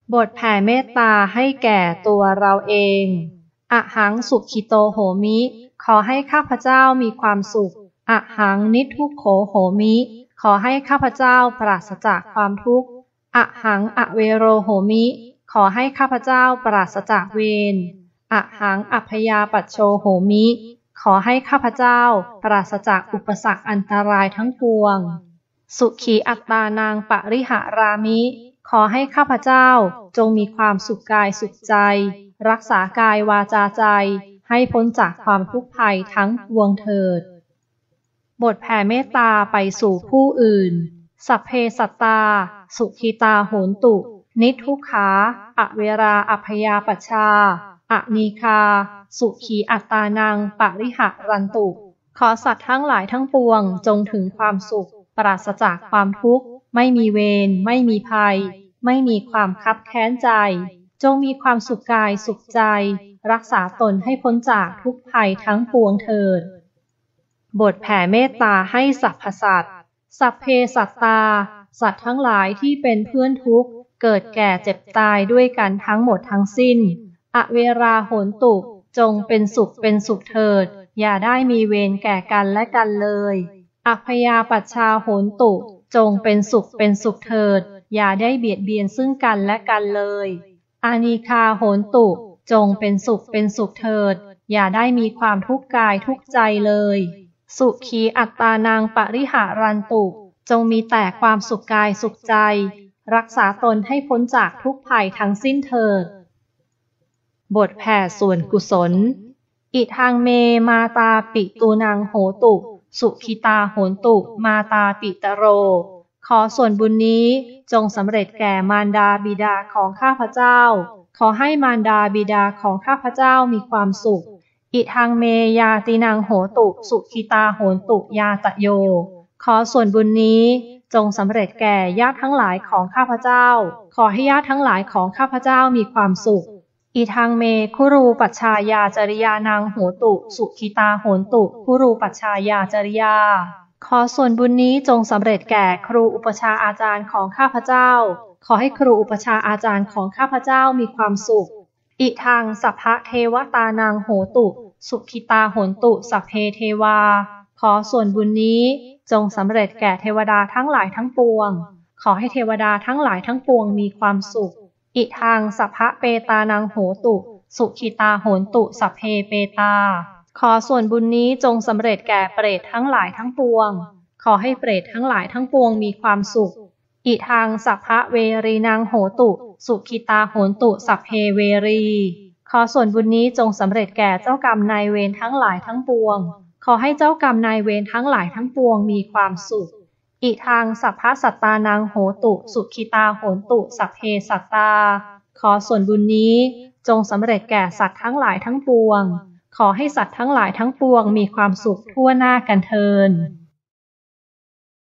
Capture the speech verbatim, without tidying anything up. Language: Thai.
บทแผ่เมตตาให้แก่ตัวเราเองอะหังสุขิโตโหมิขอให้ข้าพเจ้ามีความสุขอะหังนิทุกโขโหมิขอให้ข้าพเจ้าปราศจากความทุกข์อะหังอเวโรโหมิขอให้ข้าพเจ้าปราศจากเวรอะหังอัพยาปัชโชโหมิขอให้ข้าพเจ้าปราศจากอุปสรรคอันตรายทั้งปวงสุขีอัตตานางปริหารามิขอให้ข้าพเจ้าจงมีความสุขกายสุขใจรักษากายวาจาใจให้พ้นจากความทุกข์ภัยทั้งปวงเถิดบทแผ่เมตตาไปสู่ผู้อื่นสัพเพสัตตาสุขิตาโหนตุนิทุกขาอเวราอัพยาปัชชาอะนีคาสุขีอัตตานังปริหะรันตุขอสัตว์ทั้งหลายทั้งปวงจงถึงความสุขปราศจากความทุกข์ไม่มีเวรไม่มีภัยไม่มีความคับแค้นใจจงมีความสุขกายสุขใจรักษาตนให้พ้นจากทุกภัยทั้งปวงเถิดบทแผ่เมตตาให้สรรพสัตว์สัพเพสัตตาสัตว์ทั้งหลายที่เป็นเพื่อนทุกข์เกิดแก่เจ็บตายด้วยกันทั้งหมดทั้งสิ้นอเวราโหนตุจงเป็นสุขเป็นสุขเถิดอย่าได้มีเวรแก่กันและกันเลยอัพยาปัชชาโหนตุจงเป็นสุขเป็นสุขเถิดอย่าได้เบียดเบียนซึ่งกันและกันเลยอานีคาโหนตุจงเป็นสุขเป็นสุขเถิดอย่าได้มีความทุกข์กายทุกข์ใจเลยสุขีอัตตานางปริหารันตุจงมีแต่ความสุขกายสุขใจรักษาตนให้พ้นจากทุกภัยทั้งสิ้นเถิดบทแผ่ส่วนกุศลอิทังเมมาตาปิตูนังโหตุสุขิตาโหนตุมาตาปิตโรขอส่วนบุญนี้จงสำเร็จแก่มารดาบิดาของข้าพเจ้าขอให้มารดาบิดาของข้าพเจ้ามีความสุขอิทังเมยาตินังโหตุสุขิตาโหนตุยาตโยขอส่วนบุญนี้จงสำเร็จแก่ญาติทั้งหลายของข้าพเจ้าขอให้ญาติทั้งหลายของข้าพเจ้ามีความสุขอิทังเมคุรูปัชชายาจริยานังโหตุสุขิตาโหนตุคุรูปัชชายาจริยาขอส่วนบุญนี้จงสำเร็จแก่ครูอุปชาอาจารย์ของข้าพเจ้าขอให้ครูอุปชาอาจารย์ของข้าพเจ้ามีความสุขอิทังสัพพะเทวตานังโหตุสุขิตาโหนตุสัพเพเทวาขอส่วนบุญนี้จงสำเร็จแก่เทวดาทั้งหลายทั้งปวงขอให้เทวดาทั้งหลายทั้งปวงมีความสุขอิทังสัพพะเปตานังโหตุสุขิตาโหนตุสัพเพเปตาขอส่วนบุญนี้จงสำเร็จแก่เปรตทั้งหลายทั้งปวงขอให้เปรตทั้งหลายทั้งปวงมีความสุขอิทังสัพพะเวรีนังโหตุสุขิตาโหนตุสัพเพเวรีขอส่วนบุญนี้จงสำเร็จแก่เจ้ากรรมนายเวรทั้งหลายทั้งปวงขอให้เจ้ากรรมนายเวรทั้งหลายทั้งปวงมีความสุขอิทังสัพพะสัตตานังโหตุสุขิตาโหนตุสัพเพสัตตาขอส่วนบุญนี้จงสำเร็จแก่สัตว์ทั้งหลายทั้งปวงขอให้สัตว์ทั้งหลายทั้งปวงมีความสุขทั่วหน้ากันเทิน